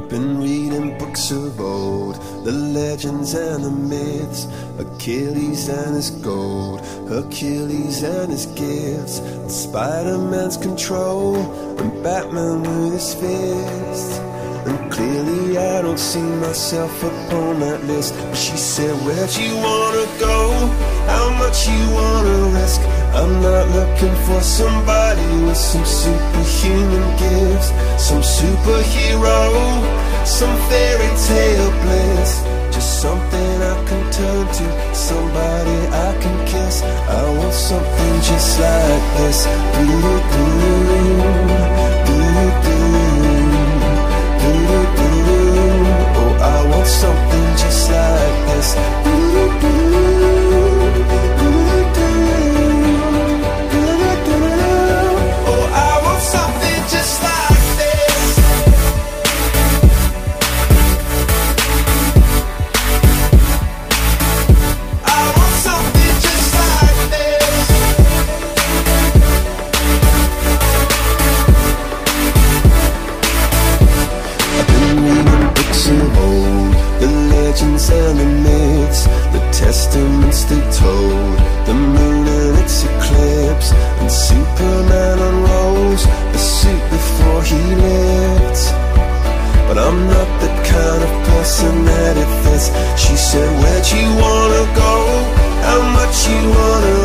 Been reading books of old, the legends and the myths, Achilles and his gold, Hercules and his gifts, and Spider-Man's control, and Batman with his fists. And clearly I don't see myself upon that list. But she said, where'd you wanna go? How much you wanna risk? I'm not looking for somebody with some superhuman gifts, some superhero, some fairy tale bliss. Just something I can turn to, somebody I can kiss. I want something just like this. Oh, I want something just like this. Oh, I want something just like this. I want something just like this. I've been reading books of old, the legends and the myths, the testaments they told, the moon and its eclipse, and Superman unrolls the suit before he lived. But I'm not the kind of person that it fits. She said, where'd you wanna go? How much you wanna